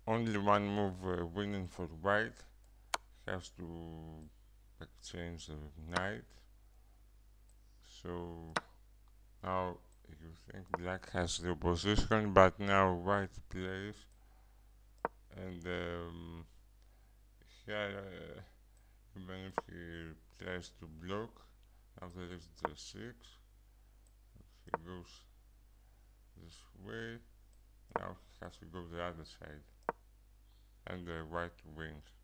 only one move winning for white. Has to exchange the knight. So now you think black has the opposition, but now white plays, and here even if he tries to block, now there is the 6. He goes this way. Now he has to go the other side, and the white wins.